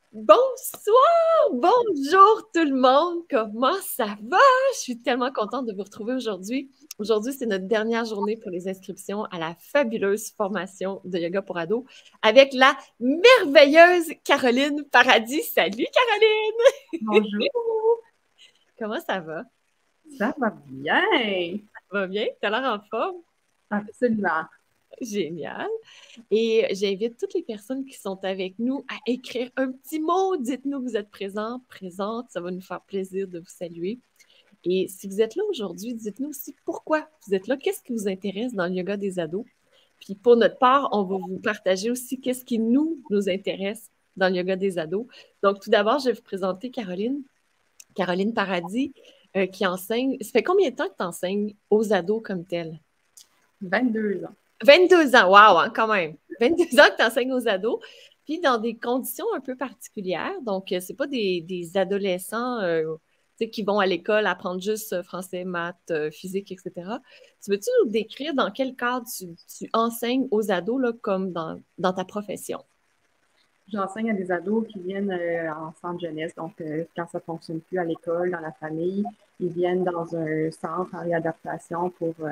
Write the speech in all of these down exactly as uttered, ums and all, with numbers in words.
Bonsoir, bonjour tout le monde, comment ça va? Je suis tellement contente de vous retrouver aujourd'hui. Aujourd'hui, c'est notre dernière journée pour les inscriptions à la fabuleuse formation de yoga pour ados avec la merveilleuse Caroline Paradis. Salut Caroline! Bonjour, Comment ça va? ça va bien? Ça va bien? T'as l'air en forme? Absolument. Génial. Et j'invite toutes les personnes qui sont avec nous à écrire un petit mot. Dites-nous que vous êtes présents, présentes. Ça va nous faire plaisir de vous saluer. Et si vous êtes là aujourd'hui, dites-nous aussi pourquoi vous êtes là. Qu'est-ce qui vous intéresse dans le yoga des ados? Puis pour notre part, on va vous partager aussi qu'est-ce qui nous, nous intéresse dans le yoga des ados. Donc, tout d'abord, je vais vous présenter Caroline. Caroline Paradis, euh, qui enseigne. Ça fait combien de temps que tu enseignes aux ados comme tel? vingt-deux ans. vingt-deux ans, wow, hein, quand même. vingt-deux ans que tu enseignes aux ados, puis dans des conditions un peu particulières. Donc, euh, c'est pas des, des adolescents euh, qui vont à l'école apprendre juste euh, français, maths, euh, physique, et cetera. Tu veux-tu nous décrire dans quel cadre tu, tu enseignes aux ados, là, comme dans, dans ta profession? J'enseigne à des ados qui viennent euh, en centre jeunesse, donc euh, quand ça ne fonctionne plus à l'école, dans la famille, ils viennent dans un centre en réadaptation pour euh,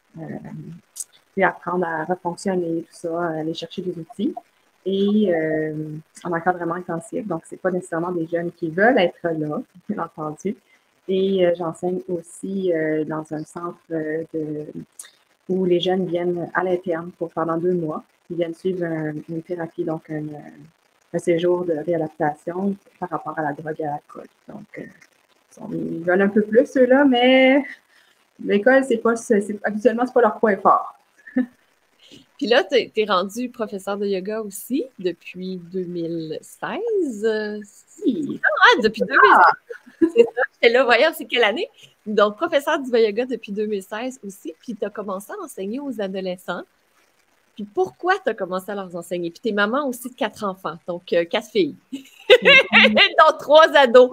euh, apprendre à refonctionner, tout ça, aller chercher des outils. Et euh, en encadrement intensif, donc ce n'est pas nécessairement des jeunes qui veulent être là, bien entendu. Et euh, j'enseigne aussi euh, dans un centre euh, de, où les jeunes viennent à l'interne pour pendant deux mois. Ils viennent suivre un, une thérapie, donc un, un séjour de réadaptation par rapport à la drogue et à l'alcool. Donc, euh, ils veulent un peu plus, ceux-là, mais l'école, c'est pas, c'est, habituellement, c'est pas leur point fort. Puis là, tu es rendu professeur de yoga aussi depuis deux mille seize. Oui. Ah, depuis deux mille seize. C'est ça. J'étais là, voyons, c'est quelle année? Donc, professeur d'Iva Yoga depuis deux mille seize aussi. Puis tu as commencé à enseigner aux adolescents. Puis pourquoi tu as commencé à leur enseigner? Puis tu es maman aussi de quatre enfants, donc euh, quatre filles. Donc, trois ados.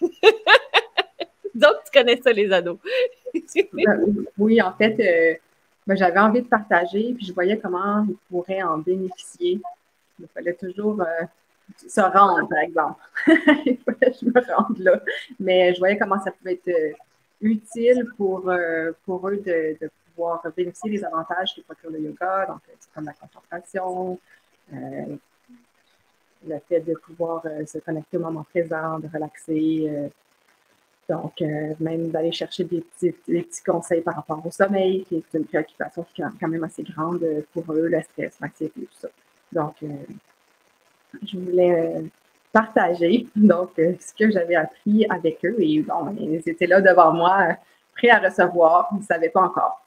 Donc, tu connais ça, les ados. Oui, en fait, euh, ben, j'avais envie de partager, puis je voyais comment ils pourraient en bénéficier. Il fallait toujours euh, se rendre, par exemple. Il fallait que je me rende là. Mais je voyais comment ça pouvait être euh, utile pour, euh, pour eux de, de pouvoir bénéficier des avantages que procure le yoga, donc c'est comme la concentration, euh, le fait de pouvoir euh, se connecter au moment présent, de relaxer. Euh, donc, euh, même d'aller chercher des petits, des petits conseils par rapport au sommeil, qui est une préoccupation qui est quand même assez grande pour eux, le stress, l'anxiété, tout ça. Donc, euh, je voulais euh, partager donc, euh, ce que j'avais appris avec eux. Et bon, ils étaient là devant moi, euh, prêts à recevoir. Ils ne savaient pas encore.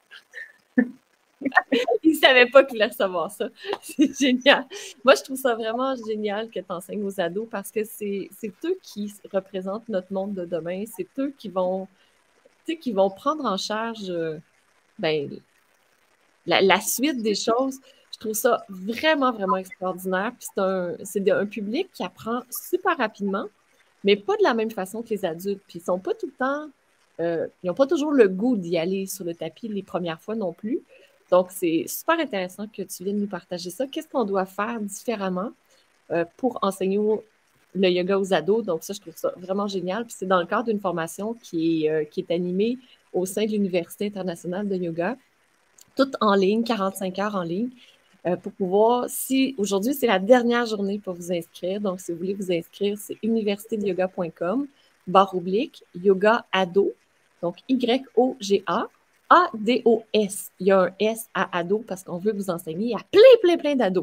Ils ne savaient pas qu'ils allaient recevoir ça. C'est génial. Moi, je trouve ça vraiment génial que tu enseignes aux ados parce que c'est eux qui représentent notre monde de demain. C'est eux qui vont, qui vont prendre en charge euh, ben, la, la suite des choses. Je trouve ça vraiment, vraiment extraordinaire. Puis c'est un, c'est un public qui apprend super rapidement, mais pas de la même façon que les adultes. Puis ils sont pas tout le temps, euh, ils n'ont pas toujours le goût d'y aller sur le tapis les premières fois non plus. Donc, c'est super intéressant que tu viennes nous partager ça. Qu'est-ce qu'on doit faire différemment euh, pour enseigner le yoga aux ados? Donc, ça, je trouve ça vraiment génial. Puis c'est dans le cadre d'une formation qui est, euh, qui est animée au sein de l'Université internationale de yoga, toute en ligne, quarante-cinq heures en ligne, euh, pour pouvoir, si aujourd'hui, c'est la dernière journée pour vous inscrire. Donc, si vous voulez vous inscrire, c'est université de yoga point com, barre oblique, yoga ado, donc Y O G A, A D O S. Il y a un S à ado parce qu'on veut vous enseigner à plein, plein, plein d'ados.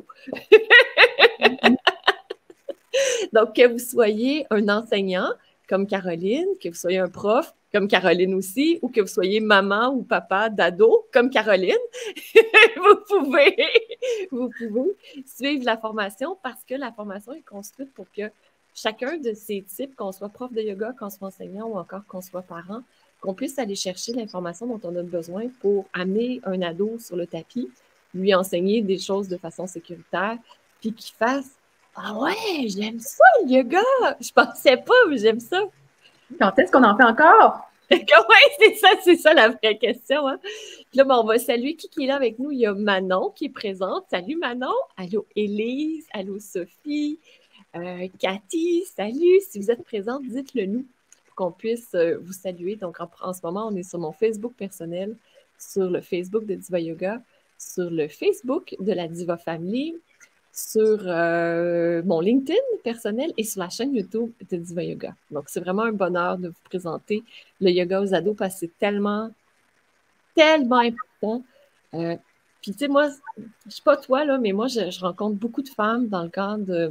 Donc, que vous soyez un enseignant comme Caroline, que vous soyez un prof comme Caroline aussi, ou que vous soyez maman ou papa d'ado comme Caroline, vous pouvez, vous pouvez suivre la formation parce que la formation est construite pour que chacun de ces types, qu'on soit prof de yoga, qu'on soit enseignant ou encore qu'on soit parent, qu'on puisse aller chercher l'information dont on a besoin pour amener un ado sur le tapis, lui enseigner des choses de façon sécuritaire, puis qu'il fasse « Ah ouais, j'aime ça le yoga! Je pensais pas, mais j'aime ça! » Quand est-ce qu'on en fait encore? Oui, c'est ça, c'est ça la vraie question. Hein? Puis là, ben, on va saluer qui, qui est là avec nous. Il y a Manon qui est présente. Salut Manon. Allô Élise. Allô Sophie. Euh, Cathy, salut! Si vous êtes présente, dites-le nous pour qu'on puisse euh, vous saluer. Donc, en, en ce moment, on est sur mon Facebook personnel, sur le Facebook de Diva Yoga, sur le Facebook de la Diva Family, sur euh, mon LinkedIn personnel et sur la chaîne YouTube de Diva Yoga. Donc, c'est vraiment un bonheur de vous présenter le yoga aux ados parce que c'est tellement, tellement important. Euh, Puis, tu sais, moi, je ne sais pas toi, là, mais moi, je, je rencontre beaucoup de femmes dans le cadre de,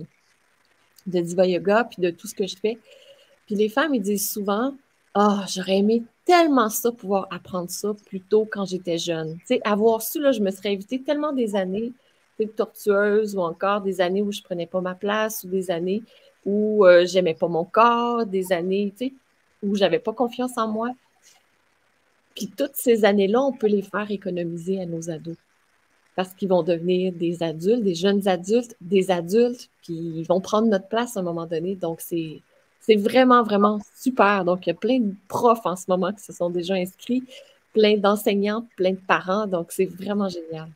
de Diva Yoga puis de tout ce que je fais. Puis les femmes, ils disent souvent, ah, oh, j'aurais aimé tellement ça, pouvoir apprendre ça plus tôt quand j'étais jeune. Tu sais, avoir su, là, je me serais évité tellement des années tortueuses ou encore des années où je prenais pas ma place ou des années où euh, j'aimais pas mon corps, des années, tu sais, où j'avais pas confiance en moi. Puis toutes ces années-là, on peut les faire économiser à nos ados parce qu'ils vont devenir des adultes, des jeunes adultes, des adultes, puis ils vont prendre notre place à un moment donné. Donc, c'est, c'est vraiment, vraiment super. Donc, il y a plein de profs en ce moment qui se sont déjà inscrits, plein d'enseignants, plein de parents. Donc, c'est vraiment génial.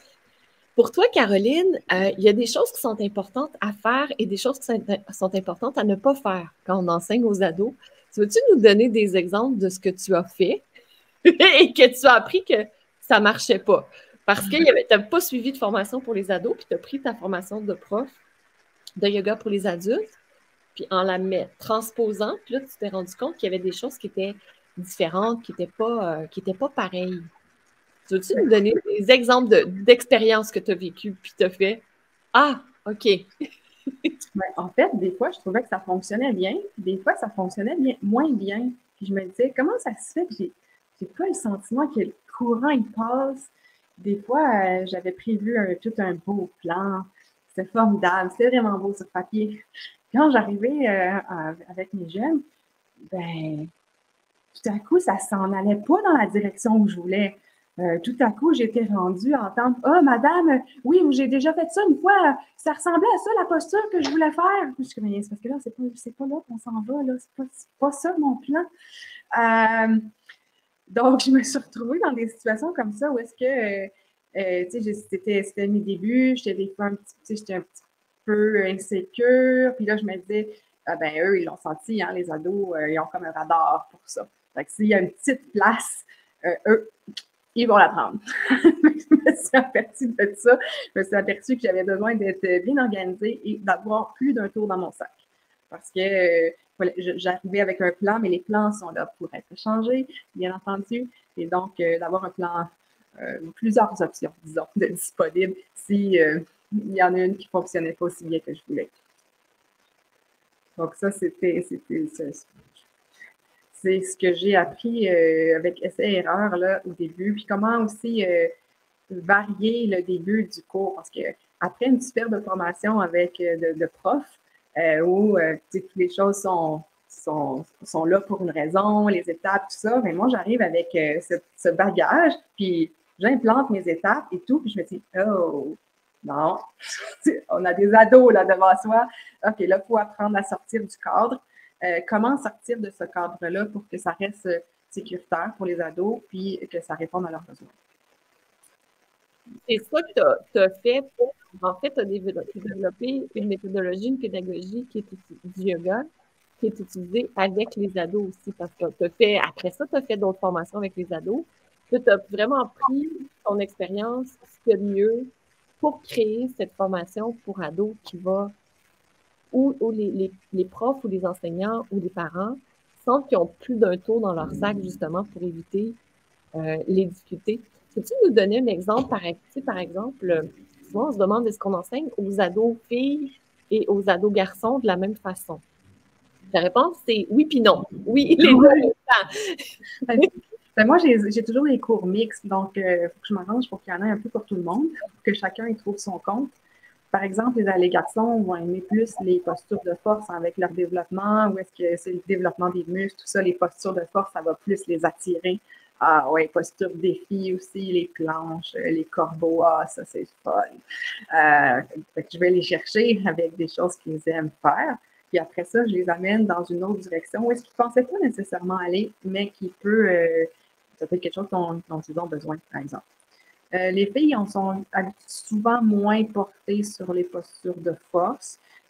Pour toi, Caroline, euh, il y a des choses qui sont importantes à faire et des choses qui sont, sont importantes à ne pas faire quand on enseigne aux ados. Tu veux-tu nous donner des exemples de ce que tu as fait et que tu as appris que ça ne marchait pas? Parce que tu n'as pas suivi de formation pour les ados, puis tu as pris ta formation de prof de yoga pour les adultes, puis en la met, transposant, puis là, tu t'es rendu compte qu'il y avait des choses qui étaient différentes, qui n'étaient pas, euh, qui étaient pas pareilles. Tu veux-tu nous donner des exemples de, d'expériences que tu as vécues, puis tu as fait « Ah, OK! » Ben, en fait, des fois, je trouvais que ça fonctionnait bien, des fois, ça fonctionnait bien, moins bien. Puis je me disais, comment ça se fait que j'ai, j'ai pas le sentiment que le courant, il passe? Des fois, euh, j'avais prévu un, tout un beau plan. C'était formidable, c'était vraiment beau sur papier. Quand j'arrivais euh, avec mes jeunes, ben, tout à coup, ça s'en allait pas dans la direction où je voulais. Euh, tout à coup, j'étais rendue à entendre « Ah, oh, madame, oui, j'ai déjà fait ça une fois, ça ressemblait à ça, la posture que je voulais faire. » Je suis comme « C'est parce que là, c'est pas, c'est pas là qu'on s'en va, là, c'est pas, c'est pas ça mon plan. Euh, » Donc, je me suis retrouvée dans des situations comme ça où est-ce que, euh, euh, tu sais, c'était, c'était mes débuts, j'étais des fois un petit, tu sais, j'étais un petit peu insécure, puis là, je me disais, ah ben eux, ils l'ont senti, hein, les ados, euh, ils ont comme un radar pour ça. Fait que s'il y a une petite place, euh, eux, ils vont la prendre. Je me suis aperçue de ça. Je me suis aperçue que j'avais besoin d'être bien organisée et d'avoir plus d'un tour dans mon sac. Parce que euh, j'arrivais avec un plan, mais les plans sont là pour être changés, bien entendu. Et donc, euh, d'avoir un plan, euh, plusieurs options, disons, de disponibles si euh, il y en a une qui ne fonctionnait pas aussi bien que je voulais. Donc, ça, c'était, c'était, c'est ce que j'ai appris euh, avec essai-erreur là, au début. Puis comment aussi euh, varier le début du cours. Parce qu'après une superbe formation avec euh, de, de prof, euh, où euh, toutes les choses sont, sont, sont là pour une raison, les étapes, tout ça, mais moi, j'arrive avec euh, ce, ce bagage, puis j'implante mes étapes et tout, puis je me dis, oh, non, on a des ados là devant soi. OK, là, il faut apprendre à sortir du cadre. Euh, comment sortir de ce cadre-là pour que ça reste sécuritaire pour les ados, puis que ça réponde à leurs besoins. C'est ça que tu as fait pour, en fait, tu as développé une méthodologie, une pédagogie qui est du yoga, qui est utilisée avec les ados aussi, parce que tu as fait, après ça, tu as fait d'autres formations avec les ados. Tu as vraiment pris ton expérience, ce qu'il y a de mieux pour créer cette formation pour ados qui va, où, où les, les, les profs ou les enseignants ou les parents sentent qu'ils ont plus d'un tour dans leur sac, justement, pour éviter euh, les difficultés. Peux-tu nous donner un exemple, par, par exemple, souvent on se demande est-ce qu'on enseigne aux ados filles et aux ados garçons de la même façon? La réponse, c'est oui puis non. Oui, les deux. Ben, moi, j'ai, j'ai toujours des cours mixtes, donc il euh, faut que je m'arrange pour qu'il y en ait un peu pour tout le monde, pour que chacun y trouve son compte. Par exemple, les, les garçons vont aimer plus les postures de force avec leur développement, ou est-ce que c'est le développement des muscles, tout ça, les postures de force, ça va plus les attirer. Ah ouais, posture défi aussi, les planches, les corbeaux, ah ça c'est fun. Euh, fait que je vais les chercher avec des choses qu'ils aiment faire. Puis après ça, je les amène dans une autre direction où est-ce qu'ils ne pensaient pas nécessairement aller, mais qui peut, euh, ça peut être quelque chose dont, dont ils ont besoin, par exemple. Euh, les filles en sont souvent moins portées sur les postures de force.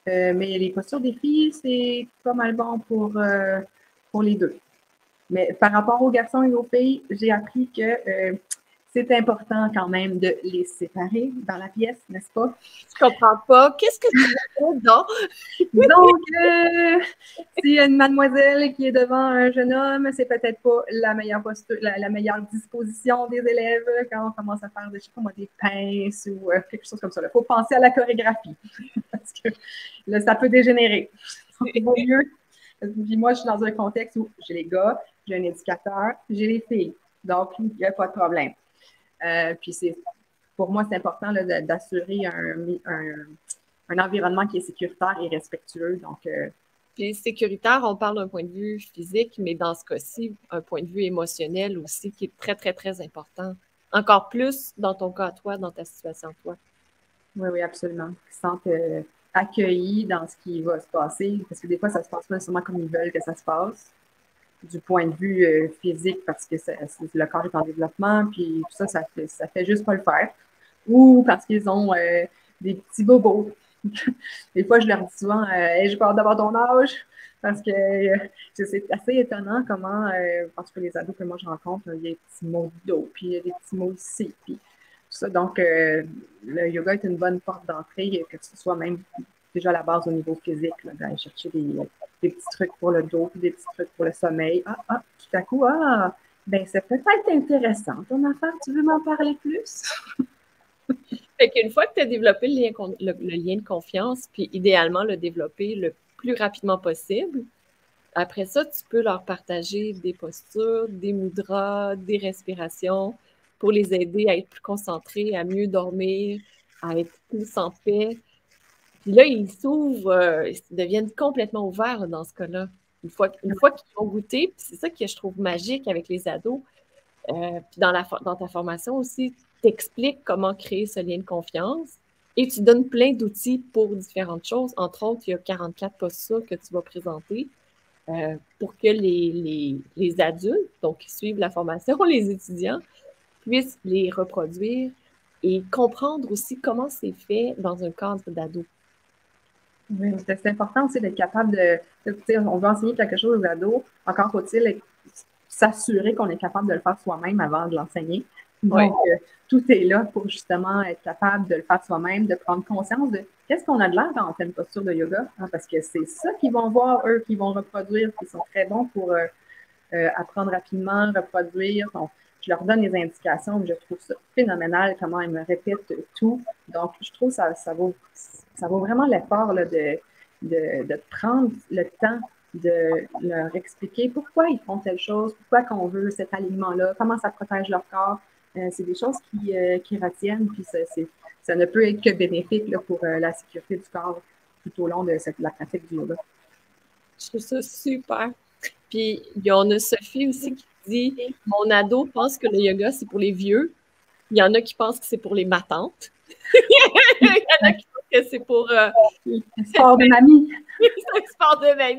Euh, mais les postures des filles, c'est pas mal bon pour, euh, pour les deux. Mais par rapport aux garçons et aux filles, j'ai appris que euh, c'est important quand même de les séparer dans la pièce, n'est-ce pas? Je comprends pas. Qu'est-ce que tu veux dire, donc? Donc, euh, s'il y a une mademoiselle qui est devant un jeune homme, c'est peut-être pas la meilleure posture, la, la, meilleure disposition des élèves quand on commence à faire des, je sais pas moi, des pinces ou euh, quelque chose comme ça. Il faut penser à la chorégraphie parce que là, ça peut dégénérer. Il vaut mieux. Puis moi, je suis dans un contexte où j'ai les gars, j'ai un éducateur, j'ai les filles. Donc, il n'y a pas de problème. Euh, puis c'est, pour moi, c'est important là, d'assurer un, un un environnement qui est sécuritaire et respectueux. Donc, euh... Puis sécuritaire, on parle d'un point de vue physique, mais dans ce cas-ci, un point de vue émotionnel aussi qui est très, très, très important. Encore plus dans ton cas à toi, dans ta situation à toi. Oui, oui, absolument. Ils se sentent euh, accueillis dans ce qui va se passer, parce que des fois, ça ne se passe pas nécessairement comme ils veulent que ça se passe, du point de vue euh, physique, parce que ça, le corps est en développement, puis tout ça, ça fait, ça fait juste pas le faire. Ou parce qu'ils ont euh, des petits bobos. Des fois, je leur dis souvent, euh, hey, j'ai peur d'avoir ton âge, parce que euh, c'est assez étonnant comment, euh, parce que les ados que moi je rencontre, il y a des petits mots de dos, puis il y a des petits mots ici, puis tout ça. Donc, euh, le yoga est une bonne porte d'entrée, que ce soit même déjà à la base au niveau physique, d'aller chercher des, des petits trucs pour le dos, puis des petits trucs pour le sommeil. Ah, ah, tout à coup, ah, ben c'est peut-être intéressant ton affaire, tu veux m'en parler plus? Fait qu'une fois que tu as développé le lien, le, le lien de confiance, puis idéalement le développer le plus rapidement possible, après ça, tu peux leur partager des postures, des mudras, des respirations pour les aider à être plus concentrés, à mieux dormir, à être plus en paix. Puis là, ils s'ouvrent, euh, ils deviennent complètement ouverts dans ce cas-là. Une fois, une fois qu'ils ont goûté, puis c'est ça que je trouve magique avec les ados. Euh, puis dans, la, dans ta formation aussi, tu expliques comment créer ce lien de confiance et tu donnes plein d'outils pour différentes choses. Entre autres, il y a quarante-quatre postures que tu vas présenter euh, pour que les, les, les adultes, donc qui suivent la formation, les étudiants, puissent les reproduire et comprendre aussi comment c'est fait dans un cadre d'ado. Oui, c'est important aussi d'être capable de, de, on veut enseigner quelque chose aux ados, encore faut-il s'assurer qu'on est capable de le faire soi-même avant de l'enseigner. Donc, ouais. euh, tout est là pour justement être capable de le faire soi-même, de prendre conscience de qu'est-ce qu'on a de l'air quand on fait une posture de yoga, hein, parce que c'est ça qu'ils vont voir, eux, qu'ils vont reproduire, qui sont très bons pour euh, euh, apprendre rapidement, reproduire. Donc, je leur donne les indications, je trouve ça phénoménal comment ils me répètent tout. Donc, je trouve que ça, ça, vaut, ça vaut vraiment l'effort là, de, de, de prendre le temps de leur expliquer pourquoi ils font telle chose, pourquoi qu'on veut cet alignement-là, comment ça protège leur corps. Euh, c'est des choses qui, euh, qui retiennent, puis ça, ça ne peut être que bénéfique là, pour euh, la sécurité du corps tout au long de cette, la pratique du yoga. Je trouve ça super. Puis, il y en a Sophie aussi qui dit « Mon ado pense que le yoga, c'est pour les vieux. Il y en a qui pensent que c'est pour les matantes. Il y en a qui pensent que c'est pour... Euh, le sport de mamie. le sport de mamie. »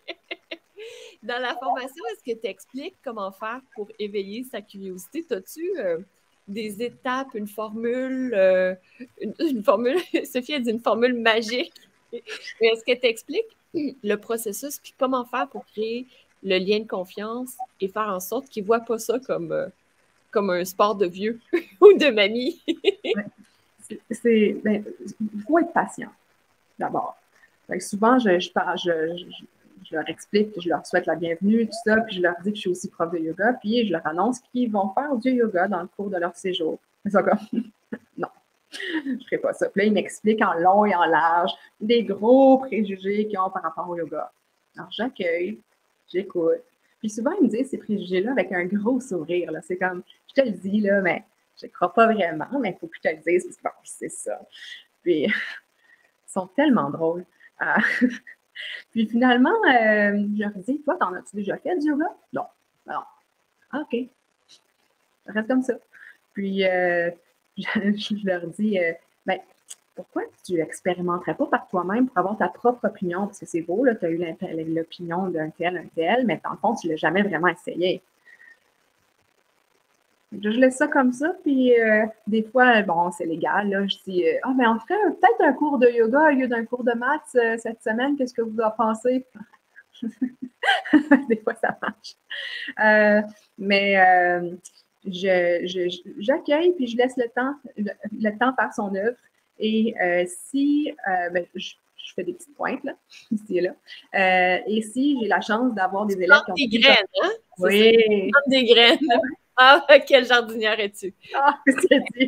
Dans la formation, est-ce que tu expliques comment faire pour éveiller sa curiosité? As-tu euh, des étapes, une formule, euh, une, une formule, Sophie a dit une formule magique. Mais est-ce que tu expliques le processus puis comment faire pour créer le lien de confiance et faire en sorte qu'ils ne voient pas ça comme, euh, comme un sport de vieux ou de mamie? Ouais. C'est, ben, il faut être patient, d'abord. Souvent, je, je, je, je, je leur explique, je leur souhaite la bienvenue, tout ça, puis je leur dis que je suis aussi prof de yoga, puis je leur annonce qu'ils vont faire du yoga dans le cours de leur séjour. Ils sont comme, non, je ne ferai pas ça. Puis là, ils m'expliquent en long et en large des gros préjugés qu'ils ont par rapport au yoga. Alors, j'accueille, j'écoute. Puis souvent, ils me disent ces préjugés-là avec un gros sourire. Là. C'est comme, je te le dis, là, mais je ne crois pas vraiment, mais il faut que je te le dise, parce que bon, c'est ça. Puis, ils sont tellement drôles. Euh, puis finalement, euh, je leur dis, toi, t'en as-tu déjà fait du yoga? Non. Non. Ah, OK. Ça reste comme ça. Puis, euh, je, je leur dis, euh, ben, pourquoi tu expérimenterais pas par toi-même pour avoir ta propre opinion? Parce que c'est beau, tu as eu l'opinion d'un tel, un tel, mais dans le fond, tu ne l'as jamais vraiment essayé. Je laisse ça comme ça, puis euh, des fois, bon, c'est légal, là, je dis, euh, ah, ben on ferait peut-être un cours de yoga au lieu d'un cours de maths euh, cette semaine, qu'est-ce que vous en pensez? Des fois, ça marche. Euh, mais euh, je, je, j'accueille, puis je laisse le temps, le, le temps faire son œuvre. Et euh, si, euh, ben, je, je fais des petites pointes, là, ici et là. Euh, et si j'ai la chance d'avoir des élèves qui ont... des graines, hein? Oui! des graines. Ah, quelle jardinière es-tu? Ah, c'est dit.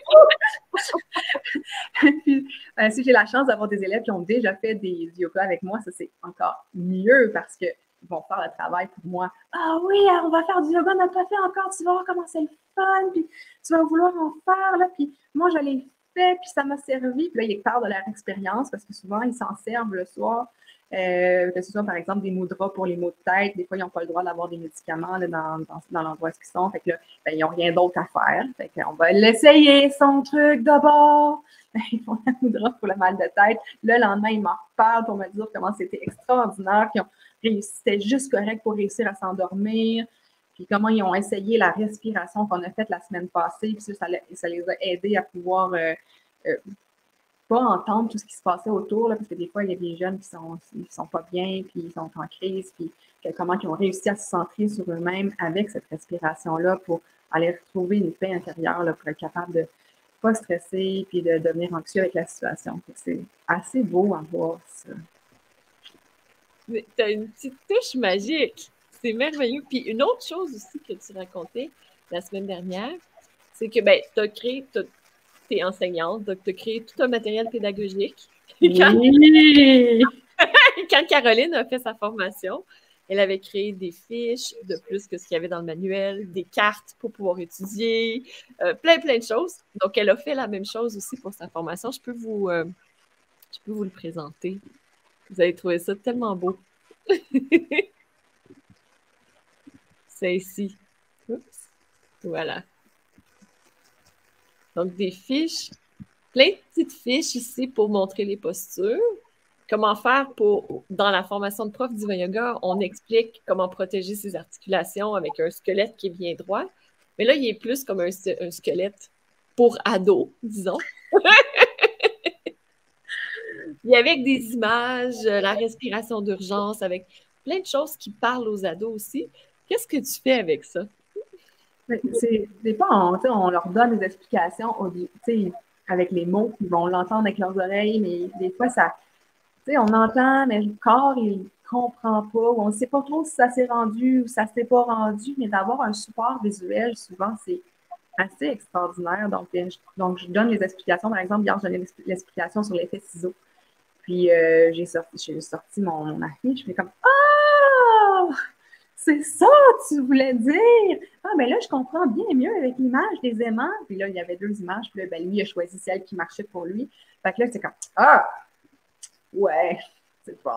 Puis, euh, si j'ai la chance d'avoir des élèves qui ont déjà fait des yoga avec moi, ça c'est encore mieux parce qu'ils vont faire le travail pour moi. Ah oui, on va faire du yoga, on n'a pas fait encore, tu vas voir comment c'est le fun, puis tu vas vouloir en faire, là, puis moi je l'ai fait, puis ça m'a servi. Puis là, ils parlent de leur expérience parce que souvent, ils s'en servent le soir. Euh, que ce soit par exemple des mudras pour les maux de tête, des fois ils n'ont pas le droit d'avoir des médicaments là, dans, dans, dans l'endroit où ils sont, fait que là, ben, ils n'ont rien d'autre à faire. Fait qu'on va l'essayer, son truc d'abord. Ils font la mudra pour le mal de tête. Le lendemain, ils m'en reparlent pour me dire comment c'était extraordinaire, qu'ils ont réussi, c'était juste correct pour réussir à s'endormir, puis comment ils ont essayé la respiration qu'on a faite la semaine passée, puis ça, ça les a aidés à pouvoir euh, euh, pas entendre tout ce qui se passait autour, là, parce que des fois, il y a des jeunes qui sont, ils sont pas bien, puis ils sont en crise, puis comment ils ont réussi à se centrer sur eux-mêmes avec cette respiration-là pour aller retrouver une paix intérieure, là, pour être capable de pas stresser, puis de devenir anxieux avec la situation. C'est assez beau à voir ça. Tu as une petite touche magique. C'est merveilleux. Puis une autre chose aussi que tu racontais la semaine dernière, c'est que ben, tu as créé, tu es enseignante, donc tu as créé tout un matériel pédagogique. Oui! Quand Caroline a fait sa formation, elle avait créé des fiches de plus que ce qu'il y avait dans le manuel, des cartes pour pouvoir étudier, euh, plein, plein de choses. Donc, elle a fait la même chose aussi pour sa formation. Je peux vous, euh, je peux vous le présenter. Vous allez trouver ça tellement beau. C'est ici. Oups. Voilà. Donc, des fiches, plein de petites fiches ici pour montrer les postures. Comment faire pour, dans la formation de prof d'Iva Yoga, on explique comment protéger ses articulations avec un squelette qui est bien droit. Mais là, il est plus comme un, un squelette pour ado, disons. Et avec des images, la respiration d'urgence, avec plein de choses qui parlent aux ados aussi. Qu'est-ce que tu fais avec ça? C'est, des fois, on, on leur donne des explications avec les mots, ils vont l'entendre avec leurs oreilles, mais des fois, ça, on entend, mais le corps, il ne comprend pas, ou on ne sait pas trop si ça s'est rendu ou ça ne s'est pas rendu, mais d'avoir un support visuel, souvent, c'est assez extraordinaire. Donc, je, donc, je donne les explications. Par exemple, hier, je donnais l'explication sur l'effet ciseau. Puis, euh, j'ai sorti, j'ai sorti mon, mon affiche, je fais comme « Ah! C'est ça que tu voulais dire! Ah, mais là, je comprends bien mieux avec l'image des aimants. » Puis là, il y avait deux images. Puis là, ben, lui, il a choisi celle qui marchait pour lui. Fait que là, c'est comme « Ah! Ouais, c'est bon. »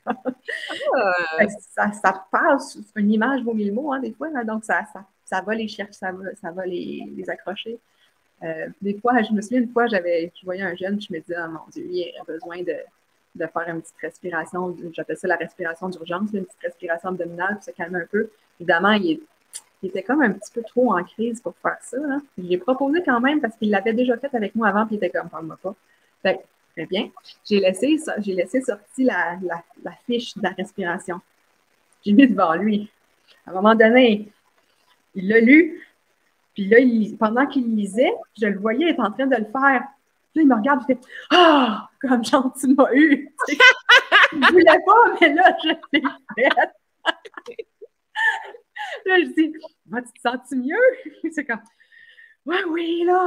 ça, ça passe, une image vaut mille mots, hein, des fois, là, donc ça, ça, ça va les chercher, ça va, ça va les, les accrocher. Euh, des fois, je me souviens une fois, j'avais, je voyais un jeune, je me disais, oh mon Dieu, il a besoin de, de faire une petite respiration, j'appelle ça la respiration d'urgence, une petite respiration abdominale pour se calmer un peu. Évidemment, il, est, il était comme un petit peu trop en crise pour faire ça. Hein. Je l'ai proposé quand même parce qu'il l'avait déjà fait avec moi avant, puis il était comme, parle-moi pas. Fait très bien. J'ai laissé, j'ai laissé sortir la, la, la fiche de la respiration. J'ai mis devant lui. À un moment donné, il l'a lu, puis là, il, pendant qu'il lisait, je le voyais être en train de le faire. Puis là, il me regarde, il fait « Ah! Comme Jean, tu m'as eu! » Il ne voulait pas, mais là, je l'ai fait. Là, je dis « Ah, tu te sens-tu mieux? » C'est comme « Ouais, oui, là! »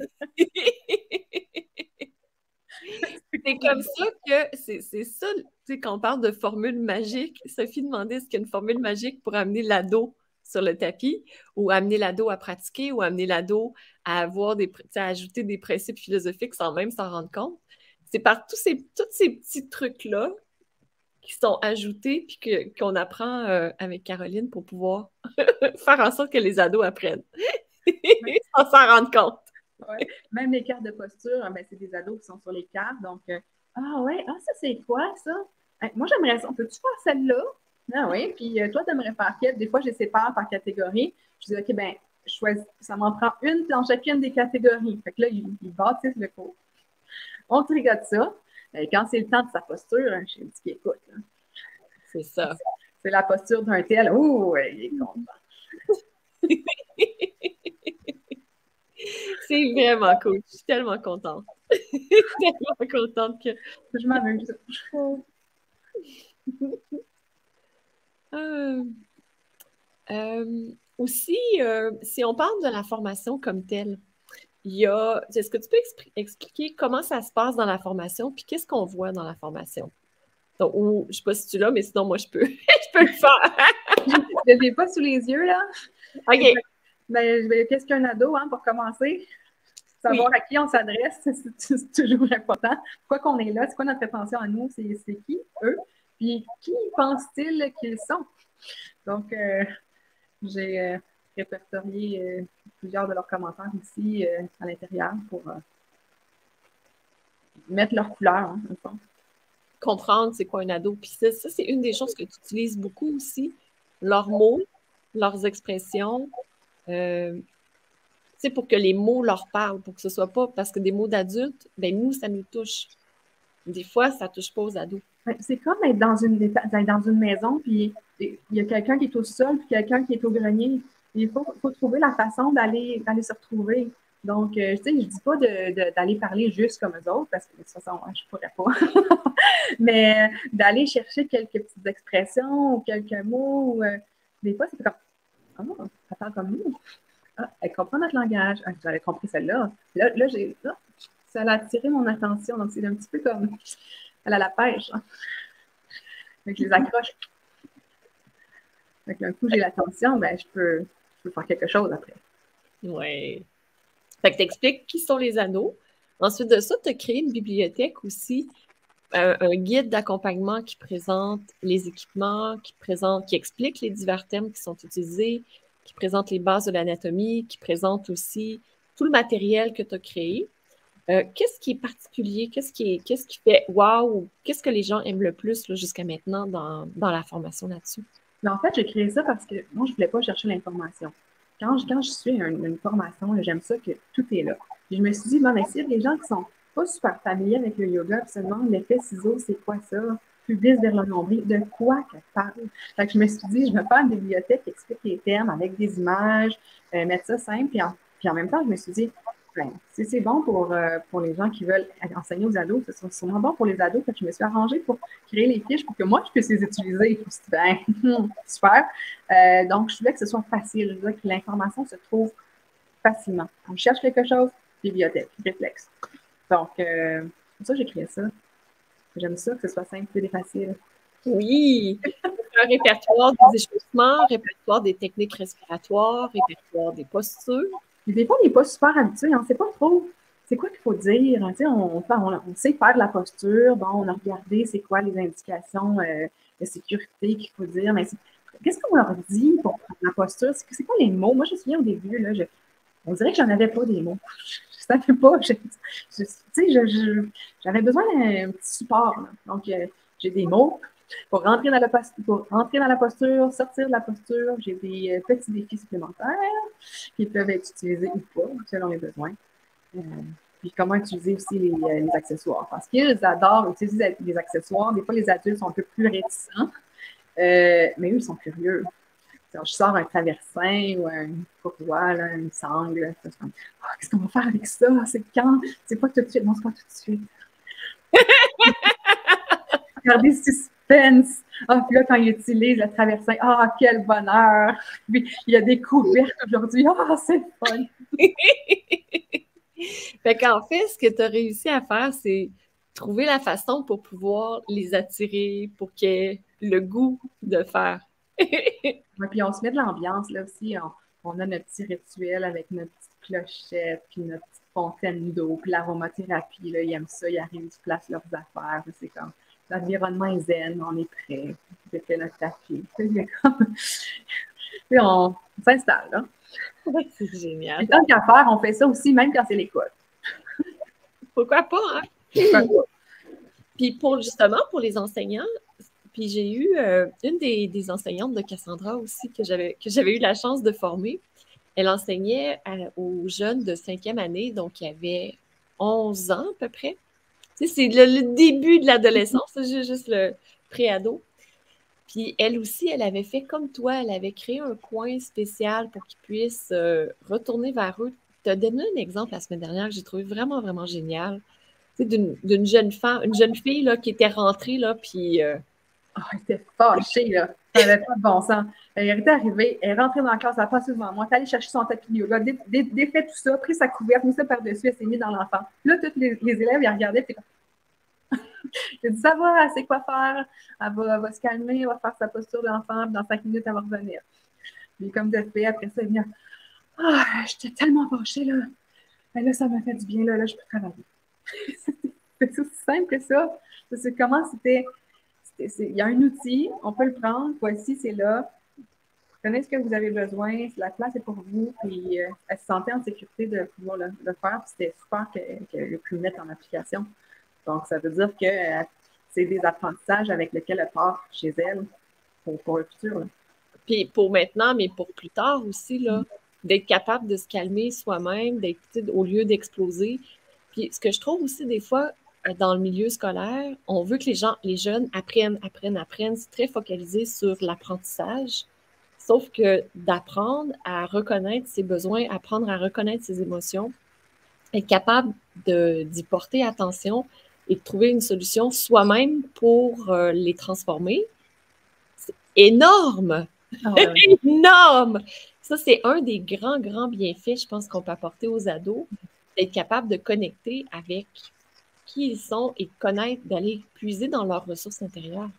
C'est comme ça que, c'est, c'est ça, tu sais, quand on parle de formule magique, Sophie demandait est-ce qu'il y a une formule magique pour amener l'ado sur le tapis, ou amener l'ado à pratiquer, ou amener l'ado à avoir des, à ajouter des principes philosophiques sans même s'en rendre compte. C'est par tous ces, tous ces petits trucs-là qui sont ajoutés, puis que, qu'on apprend euh, avec Caroline pour pouvoir faire en sorte que les ados apprennent, sans s'en rendre compte. Ouais. Même les cartes de posture, ben, c'est des ados qui sont sur les cartes. Donc, euh, ah ouais, ah ça c'est quoi ça? Hey, moi j'aimerais ça. Peux-tu faire celle-là? Ah oui, puis euh, toi, tu aimerais faire quelle? Des fois, je les sépare par catégorie. Je dis, OK, ben je choisis, ça m'en prend une dans chacune des catégories. Fait que là, ils, ils bâtissent le cours. On tricote ça. Et quand c'est le temps de sa posture, hein, je me dis qu'il écoute. Là. C'est ça. C'est la posture d'un tel. Ouh, il est content. C'est vraiment cool. Je suis tellement contente. tellement contente que. Je m'amuse. euh, euh, aussi, euh, si on parle de la formation comme telle, il y a. Est-ce que tu peux expl- expliquer comment ça se passe dans la formation, puis qu'est-ce qu'on voit dans la formation? Donc, ou, je ne sais pas si tu l'as, mais sinon, moi, je peux, je peux le faire. Je ne l'ai pas sous les yeux, là. OK. Ben, qu'est-ce qu'un ado, hein, pour commencer? Savoir oui. à qui on s'adresse, c'est toujours important. Pourquoi qu'on est là? C'est quoi notre attention à nous? C'est qui? Eux? Puis, qui pensent-ils qu'ils sont? Donc, euh, j'ai euh, répertorié euh, plusieurs de leurs commentaires ici euh, à l'intérieur pour euh, mettre leur couleur, hein, au fond. Comprendre c'est quoi un ado. Puis ça, ça c'est une des choses que tu utilises beaucoup aussi. Leurs mots, leurs expressions. Euh, tu sais, pour que les mots leur parlent, pour que ce soit pas parce que des mots d'adultes, ben nous, ça nous touche. Des fois, ça touche pas aux ados. C'est comme être dans une, dans une maison, puis il y a quelqu'un qui est au sol, puis quelqu'un qui est au grenier. Il faut, faut trouver la façon d'aller se retrouver. Donc, euh, tu sais, je dis pas d'aller parler juste comme eux autres, parce que de toute façon, je ne pourrais pas. Mais d'aller chercher quelques petites expressions ou quelques mots. Ou, euh, des fois, c'est comme, oh, ça parle comme nous. Ah, elle comprend notre langage. Ah, j'avais compris celle-là. Là, là j'ai, là, ça a attiré mon attention. Donc, c'est un petit peu comme, elle a la pêche. Hein. Donc, je les accroche. Donc, un coup, j'ai l'attention, ben, je peux, je peux faire quelque chose après. Oui. Fait que tu expliques qui sont les ados. Ensuite de ça, tu as créé une bibliothèque aussi, un, un guide d'accompagnement qui présente les équipements, qui présente, qui explique les divers termes qui sont utilisés, qui présente les bases de l'anatomie, qui présente aussi tout le matériel que tu as créé. Euh, qu'est-ce qui est particulier? Qu'est-ce qui, est, qu'est-ce qui fait wow? Qu'est-ce que les gens aiment le plus jusqu'à maintenant dans, dans la formation là-dessus? Mais en fait, j'ai créé ça parce que moi, je ne voulais pas chercher l'information. Quand je, quand je suis une, une formation, j'aime ça que tout est là. Puis je me suis dit, bon, mais s'il y a des gens qui ne sont pas super familiers avec le yoga, puis se demandent l'effet ciseau, c'est quoi ça? Pubis vers le nombril, de quoi qu'elle parle? Fait que je me suis dit, je vais faire une bibliothèque qui explique les termes avec des images, euh, mettre ça simple. Puis en, puis en même temps, je me suis dit, ben, si c'est bon pour, euh, pour les gens qui veulent enseigner aux ados, ce sera sûrement bon pour les ados. Fait que je me suis arrangée pour créer les fiches pour que moi, je puisse les utiliser. Ben, super. Euh, donc, je voulais que ce soit facile. Je voulais que l'information se trouve facilement. On cherche quelque chose, bibliothèque, réflexe. Donc, euh, c'est pour ça que j'ai créé ça. J'aime ça, que ce soit simple et facile. Oui! Un répertoire des échauffements, répertoire des techniques respiratoires, répertoire des postures. Des fois, on n'est pas super habitué, on ne sait pas trop c'est quoi qu'il faut dire. On, on, on, on sait faire de la posture, bon, on a regardé c'est quoi les indications euh, de sécurité qu'il faut dire, mais qu'est-ce qu'on leur dit pour prendre la posture? C'est quoi les mots? Moi, je me souviens au début, là, je, on dirait que j'en avais pas des mots. Je ne savais pas. Je, je, je, je, j'avais besoin d'un petit support. Là. Donc, euh, j'ai des mots. Pour rentrer, dans la posture, pour rentrer dans la posture, sortir de la posture, j'ai des euh, petits défis supplémentaires qui peuvent être utilisés ou pas, selon les besoins. Euh, puis comment utiliser aussi les, euh, les accessoires. Parce qu'ils adorent utiliser des accessoires. Des fois, les adultes sont un peu plus réticents, euh, mais eux, ils sont curieux. Alors, je sors un traversin ou un courroie, là, une sangle. Oh, qu'est-ce qu'on va faire avec ça? C'est quand? C'est pas tout de suite. Non, c'est pas tout de suite. Regardez ce suspense. Ah, puis là, quand il utilise le traversin, ah, quel bonheur! Puis, il y a des couvertes aujourd'hui. Ah, c'est fun! Fait qu'en fait, ce que tu as réussi à faire, c'est trouver la façon pour pouvoir les attirer, pour qu'ils aient le goût de faire. Ouais, puis on se met de l'ambiance, là aussi. On, on a notre petit rituel avec notre petite clochette, puis notre petite fontaine d'eau, puis l'aromathérapie, là, ils aiment ça, ils arrivent, ils placent leurs affaires. C'est comme l'environnement est zen, on est prêt. J'ai fait notre tapis. C'est comme. Puis on, on s'installe, là. C'est génial. Et tant qu'à faire, on fait ça aussi, même quand c'est l'école. Pourquoi pas, hein? Pourquoi pas? Puis pour justement, pour les enseignants, puis j'ai eu euh, une des, des enseignantes de Cassandra aussi que j'avais que j'avais eu la chance de former. Elle enseignait à, aux jeunes de cinquième année, donc qui avaient onze ans à peu près. Tu sais, c'est le, le début de l'adolescence, c'est juste le pré-ado. Puis elle aussi, elle avait fait comme toi, elle avait créé un coin spécial pour qu'ils puissent euh, retourner vers eux. Tu as donné un exemple la semaine dernière que j'ai trouvé vraiment, vraiment génial. Tu sais, d'une, d'une jeune femme, une jeune fille là, qui était rentrée, là, puis euh, Oh, elle était fâchée, là. Ça n'avait pas de bon sens. Elle était arrivée, elle est rentrée dans la classe, elle a passé devant moi, elle est allée chercher son tapis de yoga, dé, dé, défait tout ça, pris sa couverte, mis ça par-dessus, elle s'est mise dans l'enfant. Là, tous les, les élèves, ils regardaient, puis j'ai dit, ça va, elle sait quoi faire, elle va, elle va se calmer, elle va faire sa posture d'enfant, puis dans cinq minutes, elle va revenir. Puis comme de fait, après ça, elle vient, ah, oh, j'étais tellement fâchée, là. Mais là, ça m'a fait du bien, là, là, je peux travailler. C'est aussi simple que ça. C'est comment c'était. Il y a un outil, on peut le prendre, voici, c'est là. Prenez ce que vous avez besoin, la place est pour vous, puis euh, elle se sentait en sécurité de pouvoir le, le faire, puis c'était super qu'elle ait pu le mettre en application. Donc, ça veut dire que euh, c'est des apprentissages avec lesquels elle part chez elle pour, pour le futur. Là. Puis pour maintenant, mais pour plus tard aussi, là, d'être capable de se calmer soi-même, d'être, au lieu d'exploser. Puis ce que je trouve aussi des fois dans le milieu scolaire, on veut que les gens, les jeunes apprennent, apprennent, apprennent. C'est très focalisé sur l'apprentissage. Sauf que d'apprendre à reconnaître ses besoins, apprendre à reconnaître ses émotions, être capable de, d'y porter attention et de trouver une solution soi-même pour euh, les transformer, c'est énorme! Ah ouais, ouais. Énorme! Ça, c'est un des grands, grands bienfaits, je pense, qu'on peut apporter aux ados, d'être capable de connecter avec qui ils sont et de connaître, d'aller puiser dans leurs ressources intérieures.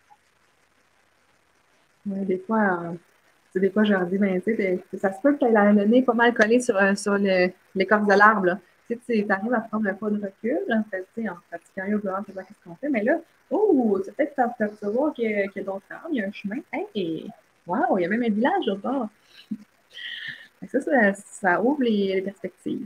Oui, des fois, euh, des fois, je leur dis, ben, tu sais, ça se peut que tu aies le nez pas mal collé sur, sur le, l'écorce de l'arbre. Là. Tu sais, tu arrives à prendre un pas de recul, en fait, tu sais, en pratiquant yoga, tu sais pas qu'est-ce qu'on fait, mais là, oh, c'est peut-être t'apercevoir qu'il y a, qu'il y a d'autres arbres, il y a un chemin. Hey, wow, il y a même un village au bord. Ça, ça, ça ouvre les, les perspectives.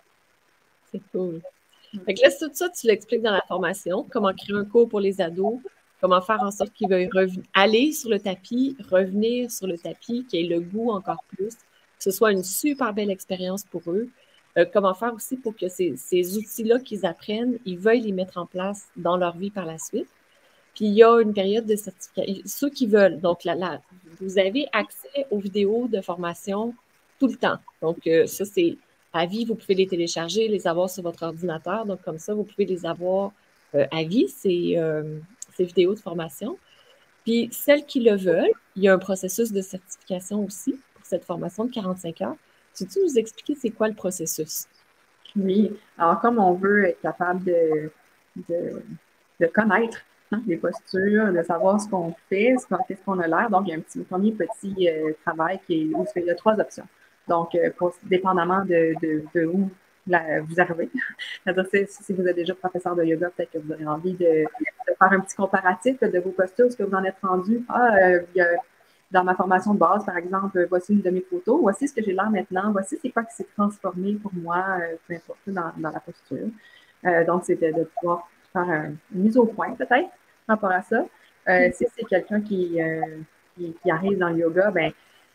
C'est cool. Fait que là, tout ça, tu l'expliques dans la formation, comment créer un cours pour les ados, comment faire en sorte qu'ils veuillent aller sur le tapis, revenir sur le tapis, qu'ils aient le goût encore plus, que ce soit une super belle expérience pour eux. Euh, comment faire aussi pour que ces, ces outils-là qu'ils apprennent, ils veuillent les mettre en place dans leur vie par la suite. Puis il y a une période de certification. Ceux qui veulent, donc là, là, vous avez accès aux vidéos de formation tout le temps. Donc, euh, ça, c'est à vie, vous pouvez les télécharger, les avoir sur votre ordinateur. Donc, comme ça, vous pouvez les avoir euh, à vie, ces, euh, ces vidéos de formation. Puis, celles qui le veulent, il y a un processus de certification aussi pour cette formation de quarante-cinq heures. Peux-tu nous expliquer c'est quoi le processus? Oui. Alors, comme on veut être capable de, de, de connaître hein, les postures, de savoir ce qu'on fait, ce qu'on, qu'est-ce qu'on a l'air, donc il y a un petit premier petit euh, travail qui est où il y a trois options. Donc, euh, pour, dépendamment de, de, de où la, vous arrivez. C'est-à-dire, si, si vous êtes déjà professeur de yoga, peut-être que vous aurez envie de, de faire un petit comparatif de vos postures, ce que vous en êtes rendu. Ah, euh, il y a, dans ma formation de base, par exemple, voici une de mes photos, voici ce que j'ai l'air maintenant, voici c'est quoi qui s'est transformé pour moi, euh, peu importe, dans, dans la posture. Euh, donc, c'est de, de pouvoir faire un, une mise au point, peut-être, par rapport à ça. Euh, si c'est quelqu'un qui, euh, qui, qui arrive dans le yoga, ben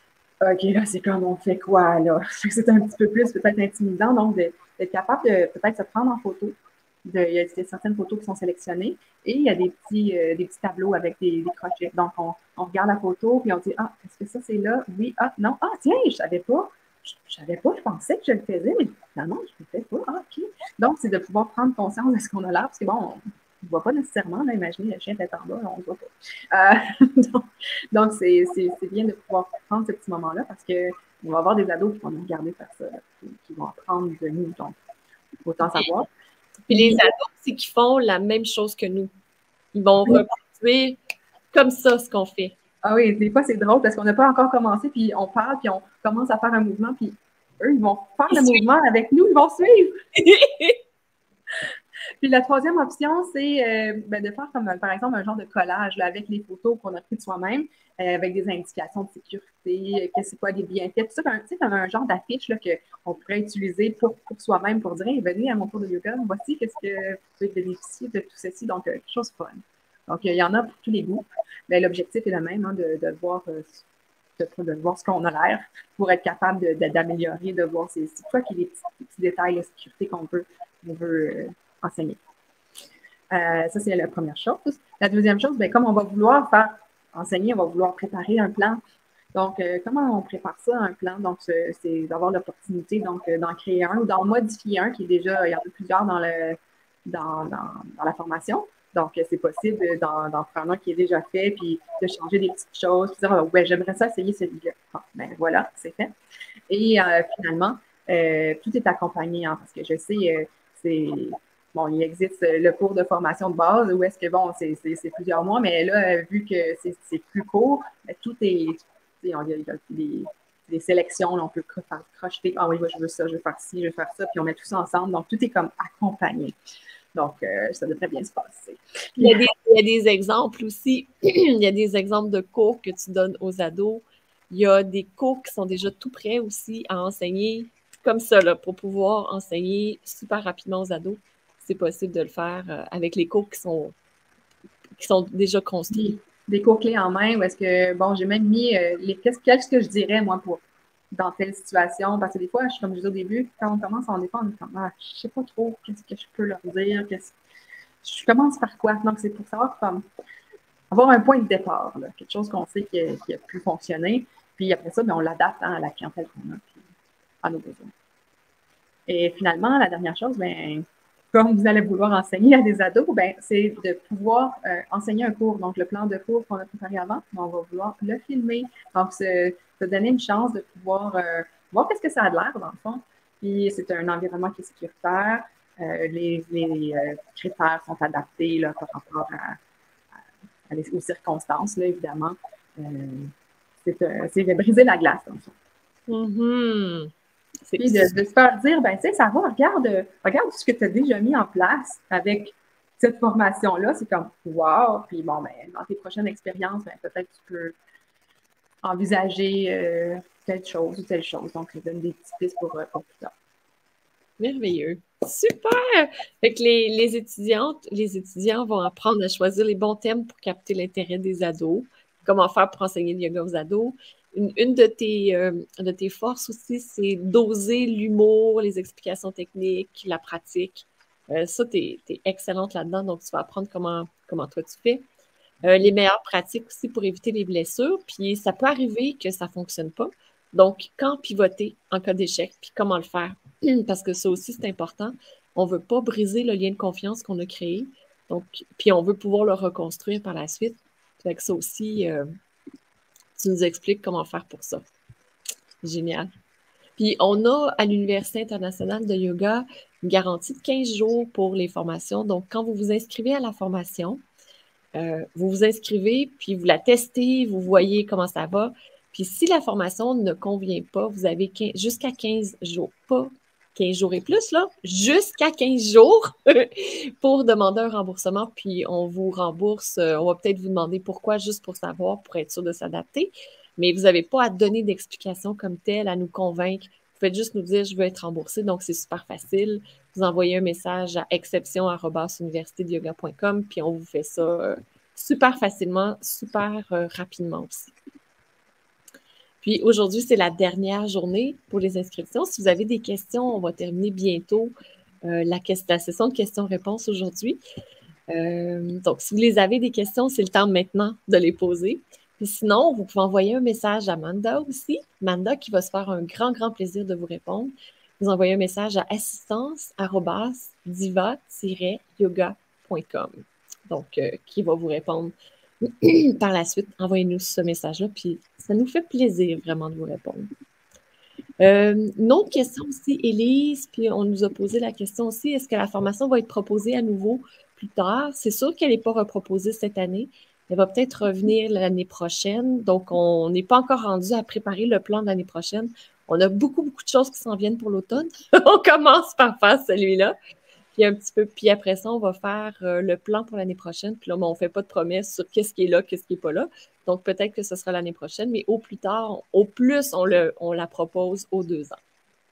OK, là, c'est comme on fait quoi, là? C'est un petit peu plus peut-être intimidant, donc d'être capable de peut-être se prendre en photo. De, il y a certaines photos qui sont sélectionnées et il y a des petits, euh, des petits tableaux avec des, des crochets. Donc, on, on, regarde la photo puis on dit, ah, est-ce que ça, c'est là? Oui, ah, non, ah, tiens, je ne savais pas. Je ne savais pas, je pensais que je le faisais, mais finalement, je ne le fais pas. Ah, OK. Donc, c'est de pouvoir prendre conscience de ce qu'on a là, parce que bon, on ne voit pas nécessairement, là, imaginez, le chien est en bas, on ne voit pas. Euh, donc, donc c'est bien de pouvoir prendre ce petit moment-là parce qu'on va avoir des ados qui vont nous regarder faire ça, qui, qui vont apprendre de nous. Donc, autant savoir. Puis les ados, c'est qu'ils font la même chose que nous. Ils vont reproduire comme ça ce qu'on fait. Ah oui, des fois, c'est drôle parce qu'on n'a pas encore commencé, puis on parle, puis on commence à faire un mouvement, puis eux, ils vont faire ils le suivent. mouvement avec nous, ils vont suivre. Puis la troisième option, c'est euh, ben, de faire comme, par exemple, un genre de collage là, avec les photos qu'on a prises de soi-même, euh, avec des indications de sécurité, euh, que c'est quoi des bienfaits, tout ça, tu sais, comme un genre d'affiche qu'on pourrait utiliser pour, pour soi-même, pour dire, hey, venez à mon cours de yoga, voici qu'est-ce que vous pouvez bénéficier de tout ceci, donc euh, quelque chose de fun. Donc, il y en a pour tous les goûts. L'objectif est le même, hein, de, de voir euh, de, de voir ce qu'on a l'air pour être capable d'améliorer, de, de, de voir c'est quoi qui est les petits, les petits détails de sécurité qu'on veut, on veut euh, enseigner. Euh, ça, c'est la première chose. La deuxième chose, bien, comme on va vouloir faire enseigner, on va vouloir préparer un plan. Donc, euh, comment on prépare ça, un plan? Donc, c'est d'avoir l'opportunité donc d'en créer un ou d'en modifier un qui est déjà, il y en a plusieurs dans, le, dans, dans, dans la formation. Donc, c'est possible d'en prendre un qui est déjà fait, puis de changer des petites choses, puis dire, oh, ouais, j'aimerais ça essayer celui-là. Bon, ben voilà, c'est fait. Et euh, finalement, euh, tout est accompagné, hein, parce que je sais, euh, c'est... Bon, il existe le cours de formation de base où est-ce que, bon, c'est plusieurs mois, mais là, vu que c'est plus court, tout est... Il y a, il y a des, des sélections, là, on peut crocheter. Ah oui, je veux ça, je veux faire ci, je veux faire ça, puis on met tout ça ensemble. Donc, tout est comme accompagné. Donc, euh, ça devrait bien se passer. Il y, a des, il y a des exemples aussi. Il y a des exemples de cours que tu donnes aux ados. Il y a des cours qui sont déjà tout prêts aussi à enseigner comme ça, là, pour pouvoir enseigner super rapidement aux ados. C'est possible de le faire euh, avec les cours qui sont, qui sont déjà construits. Des cours clés en main, où est-ce que, bon, j'ai même mis euh, les qu'est-ce que je dirais, moi, pour dans telle situation, parce que des fois, je suis comme je disais au début, quand on commence, on est pas, on est comme, ah, je sais pas trop qu'est-ce que je peux leur dire, qu'est-ce je commence par quoi? Donc, c'est pour savoir comme avoir un point de départ, là, quelque chose qu'on sait qui a, qui a pu fonctionner, puis après ça, bien, on l'adapte hein, à la clientèle qu'on a, puis à nos besoins. Et finalement, la dernière chose, bien, comme vous allez vouloir enseigner à des ados, ben, c'est de pouvoir euh, enseigner un cours. Donc, le plan de cours qu'on a préparé avant, on va vouloir le filmer. Donc, se, se donner une chance de pouvoir euh, voir qu'est-ce que ça a de l'air, dans le fond. Puis, c'est un environnement qui est sécuritaire. Euh, les les euh, critères sont adaptés là, par rapport à, à, à les, aux circonstances, là, évidemment. Euh, c'est de briser la glace, dans le fond. Mm-hmm. Puis de, de se faire dire, ben tu sais, ça va, regarde, regarde ce que tu as déjà mis en place avec cette formation-là. C'est comme, wow! Puis bon, ben, dans tes prochaines expériences, ben, peut-être tu peux envisager euh, telle chose ou telle chose. Donc, je donne des petites pistes pour, pour plus tard. Merveilleux. Super! Fait que les, les étudiantes, les étudiants vont apprendre à choisir les bons thèmes pour capter l'intérêt des ados. Comment faire pour enseigner le yoga aux ados. Une, une de, tes, euh, de tes forces aussi, c'est d'oser l'humour, les explications techniques, la pratique. Euh, ça, tu es, es excellente là-dedans, donc tu vas apprendre comment, comment toi tu fais. Euh, les meilleures pratiques aussi pour éviter les blessures. Puis ça peut arriver que ça ne fonctionne pas. Donc, quand pivoter en cas d'échec, puis comment le faire? Parce que ça aussi, c'est important. On ne veut pas briser le lien de confiance qu'on a créé. Donc, puis on veut pouvoir le reconstruire par la suite. Fait que ça aussi, euh, tu nous expliques comment faire pour ça. Génial. Puis on a à l'Université internationale de yoga une garantie de quinze jours pour les formations. Donc, quand vous vous inscrivez à la formation, euh, vous vous inscrivez, puis vous la testez, vous voyez comment ça va. Puis si la formation ne convient pas, vous avez jusqu'à quinze jours, pas quinze jours et plus, là, jusqu'à quinze jours pour demander un remboursement, puis on vous rembourse. On va peut-être vous demander pourquoi, juste pour savoir, pour être sûr de s'adapter. Mais vous n'avez pas à donner d'explication comme telle, à nous convaincre. Vous faites juste nous dire, je veux être remboursé, donc c'est super facile. Vous envoyez un message à exception arobase université de yoga point com, puis on vous fait ça euh, super facilement, super euh, rapidement aussi. Puis aujourd'hui, c'est la dernière journée pour les inscriptions. Si vous avez des questions, on va terminer bientôt euh, la, la session de questions-réponses aujourd'hui. Euh, donc, si vous les avez des questions, c'est le temps maintenant de les poser. Puis sinon, vous pouvez envoyer un message à Manda aussi. Manda qui va se faire un grand, grand plaisir de vous répondre. Vous envoyez un message à assistance arobase diva tiret yoga point com. Donc, euh, qui va vous répondre par la suite. Envoyez-nous ce message-là, puis ça nous fait plaisir vraiment de vous répondre. Euh, une autre question aussi, Élise, puis on nous a posé la question aussi, est-ce que la formation va être proposée à nouveau plus tard? C'est sûr qu'elle n'est pas reproposée cette année. Elle va peut-être revenir l'année prochaine. Donc, on n'est pas encore rendu à préparer le plan de l'année prochaine. On a beaucoup, beaucoup de choses qui s'en viennent pour l'automne. On commence par faire celui-là. Puis un petit peu, puis après ça, on va faire euh, le plan pour l'année prochaine. Puis là, on ne fait pas de promesses sur qu'est-ce qui est là, qu'est-ce qui n'est pas là. Donc, peut-être que ce sera l'année prochaine, mais au plus tard, au plus, on, le, on la propose aux deux ans.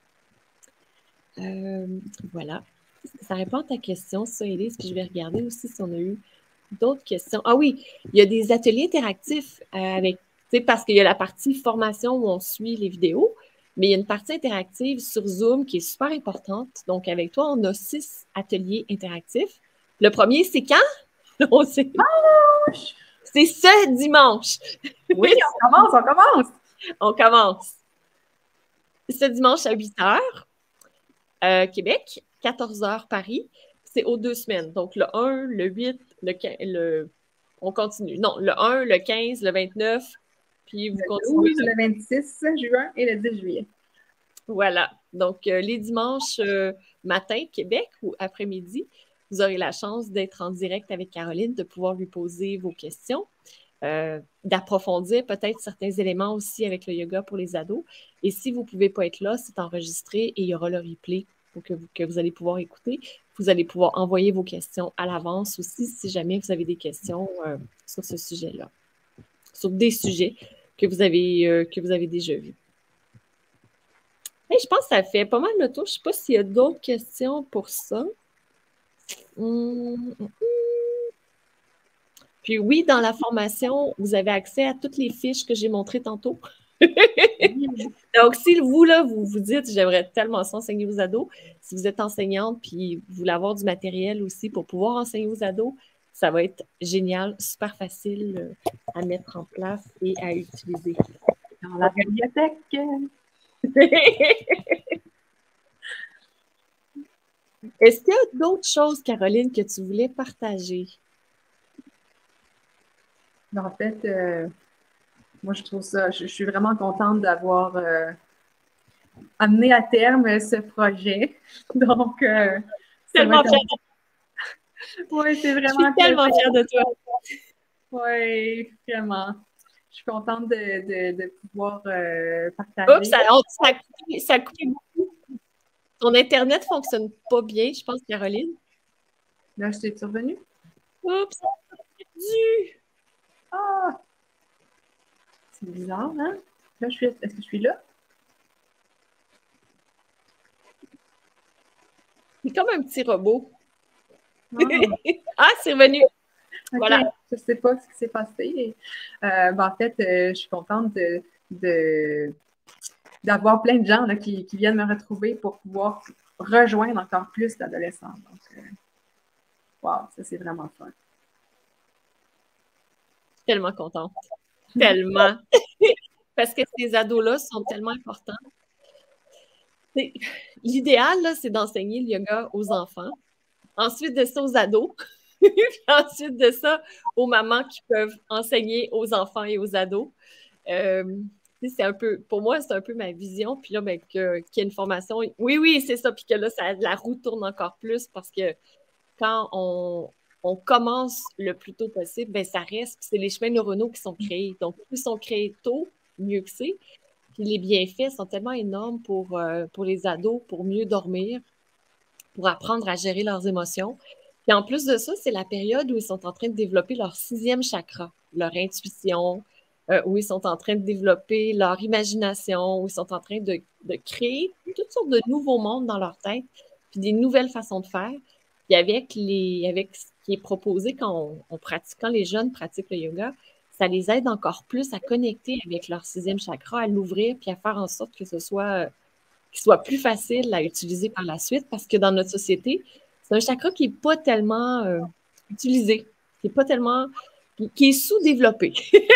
Euh, voilà. Ça répond à ta question, ça, Élise. Puis je vais regarder aussi si on a eu d'autres questions. Ah oui, il y a des ateliers interactifs euh, avec sais, parce qu'il y a la partie formation où on suit les vidéos, mais il y a une partie interactive sur Zoom qui est super importante. Donc, avec toi, on a six ateliers interactifs. Le premier, c'est quand? On sait. C'est ce dimanche. Oui, on commence, on commence. On commence. Ce dimanche à huit heures, euh, Québec, quatorze heures Paris. C'est aux deux semaines. Donc, le un, le huit, le quinze, le... on continue. Non, le un, le quinze, le vingt-neuf, puis vous Le continuez. douze, le vingt-six juin et le dix juillet. Voilà. Donc, euh, les dimanches euh, matin, Québec, ou après-midi, vous aurez la chance d'être en direct avec Caroline, de pouvoir lui poser vos questions, euh, d'approfondir peut-être certains éléments aussi avec le yoga pour les ados. Et si vous ne pouvez pas être là, c'est enregistré et il y aura le replay pour que vous, que vous allez pouvoir écouter. Vous allez pouvoir envoyer vos questions à l'avance aussi si jamais vous avez des questions euh, sur ce sujet-là, sur des sujets que vous avez, euh, que vous avez déjà vus. Hey, je pense que ça fait pas mal le tour. Je ne sais pas s'il y a d'autres questions pour ça. Hum, hum, hum. Puis oui, dans la formation, vous avez accès à toutes les fiches que j'ai montrées tantôt. Donc, si vous, là, vous vous dites, j'aimerais tellement ça enseigner aux ados, si vous êtes enseignante puis vous voulez avoir du matériel aussi pour pouvoir enseigner aux ados, ça va être génial, super facile à mettre en place et à utiliser. Dans la bibliothèque. Est-ce qu'il y a d'autres choses, Caroline, que tu voulais partager? En fait, euh, moi, je trouve ça, je, je suis vraiment contente d'avoir euh, amené à terme ce projet. Donc, euh, tellement fière de Oui, c'est vraiment. Je suis tellement fière de toi. Oui, vraiment. Je suis contente de, de, de pouvoir euh, partager. Oups, ça, on, ça, a coupé, ça a coupé beaucoup. Ton Internet ne fonctionne pas bien, je pense, Caroline. Là, je t'ai survenu. Oups, ça a perdu. Ah! C'est bizarre, hein? Là, je suis. Est-ce que je suis là? C'est comme un petit robot. Ah, ah c'est revenu. Okay. Voilà. Je ne sais pas ce qui s'est passé. Euh, ben, en fait, euh, je suis contente de, de, d'avoir plein de gens là, qui, qui viennent me retrouver pour pouvoir rejoindre encore plus l'adolescent. Donc, euh, wow, ça, c'est vraiment fun. Tellement contente. Tellement. Parce que ces ados-là sont tellement importants. L'idéal, là, c'est d'enseigner le yoga aux enfants. Ensuite de ça, aux ados. Puis ensuite de ça, aux mamans qui peuvent enseigner aux enfants et aux ados. Euh, c'est un peu, pour moi, c'est un peu ma vision. Puis là, ben, que, qu'il y ait une formation. Oui, oui, c'est ça. Puis que là, ça, la roue tourne encore plus parce que quand on, on commence le plus tôt possible, ben, ça reste. C'est les chemins neuronaux qui sont créés. Donc, plus ils sont créés tôt, mieux que c'est. Puis les bienfaits sont tellement énormes pour, euh, pour les ados, pour mieux dormir, pour apprendre à gérer leurs émotions. Puis en plus de ça, c'est la période où ils sont en train de développer leur sixième chakra, leur intuition, euh, où ils sont en train de développer leur imagination, où ils sont en train de, de créer toutes sortes de nouveaux mondes dans leur tête, puis des nouvelles façons de faire. Puis avec, les, avec ce qui est proposé quand, on, on pratique, quand les jeunes pratiquent le yoga, ça les aide encore plus à connecter avec leur sixième chakra, à l'ouvrir, puis à faire en sorte que ce soit, qu'il soit plus facile à utiliser par la suite, parce que dans notre société, c'est un chakra qui n'est pas tellement euh, utilisé, qui n'est pas tellement, qui, qui est sous-développé,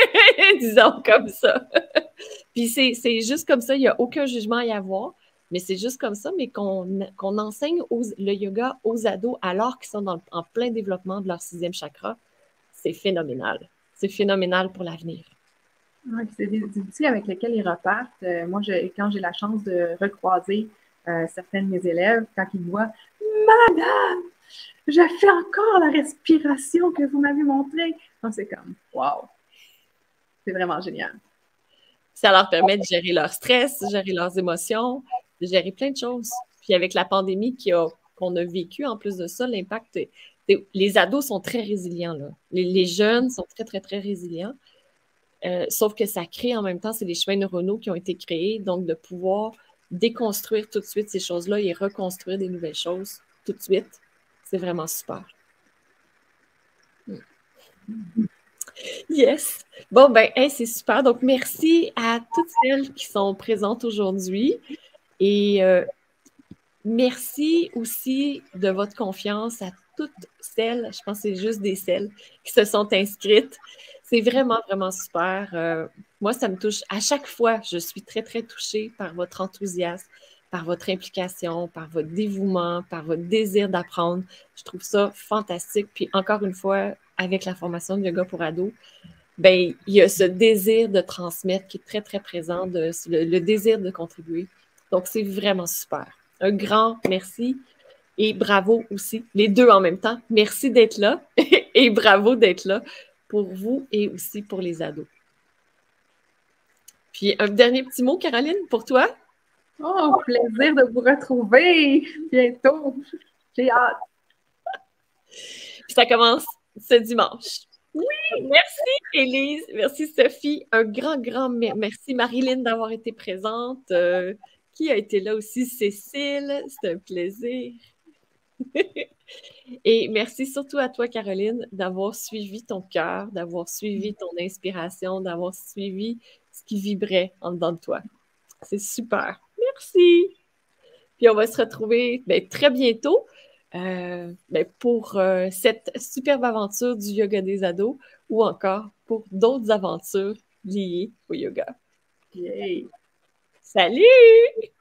disons comme ça. Puis c'est, c'est juste comme ça, il n'y a aucun jugement à y avoir, mais c'est juste comme ça, mais qu'on, qu'on enseigne aux, le yoga aux ados alors qu'ils sont dans, en plein développement de leur sixième chakra, c'est phénoménal. C'est phénoménal pour l'avenir. Ouais, c'est des, des outils avec lesquels ils repartent. Euh, moi, je, quand j'ai la chance de recroiser euh, certains de mes élèves, quand ils me voient, Madame, je fais encore la respiration que vous m'avez montrée. Donc, c'est comme, wow, c'est vraiment génial. Ça leur permet de gérer leur stress, de gérer leurs émotions, de gérer plein de choses. Puis avec la pandémie qui a, qu'on a vécue, en plus de ça, l'impact, les ados sont très résilients, là. Les, les jeunes sont très, très, très résilients. Euh, sauf que ça crée en même temps, c'est des chemins neuronaux qui ont été créés, donc de pouvoir déconstruire tout de suite ces choses-là et reconstruire des nouvelles choses tout de suite, c'est vraiment super. Yes. Bon, ben, hey, c'est super. Donc, merci à toutes celles qui sont présentes aujourd'hui. Et euh, merci aussi de votre confiance à toutes celles, je pense que c'est juste des celles, qui se sont inscrites. C'est vraiment, vraiment super. Euh, moi, ça me touche. À chaque fois, je suis très, très touchée par votre enthousiasme, par votre implication, par votre dévouement, par votre désir d'apprendre. Je trouve ça fantastique. Puis encore une fois, avec la formation de yoga pour ados, ben, il y a ce désir de transmettre qui est très, très présent, de, le, le désir de contribuer. Donc, c'est vraiment super. Un grand merci et bravo aussi, les deux en même temps. Merci d'être là et bravo d'être là pour vous et aussi pour les ados. Puis, un dernier petit mot, Caroline, pour toi? Oh, plaisir de vous retrouver bientôt. J'ai hâte. Puis, ça commence ce dimanche. Oui! Merci, Élise. Merci, Sophie. Un grand, grand merci, Marilyn, d'avoir été présente. Euh, qui a été là aussi? Cécile. C'est un plaisir. Et merci surtout à toi, Caroline, d'avoir suivi ton cœur, d'avoir suivi ton inspiration, d'avoir suivi ce qui vibrait en dedans de toi. C'est super. Merci. Puis on va se retrouver ben, très bientôt euh, ben, pour euh, cette superbe aventure du yoga des ados ou encore pour d'autres aventures liées au yoga. Yay! Salut!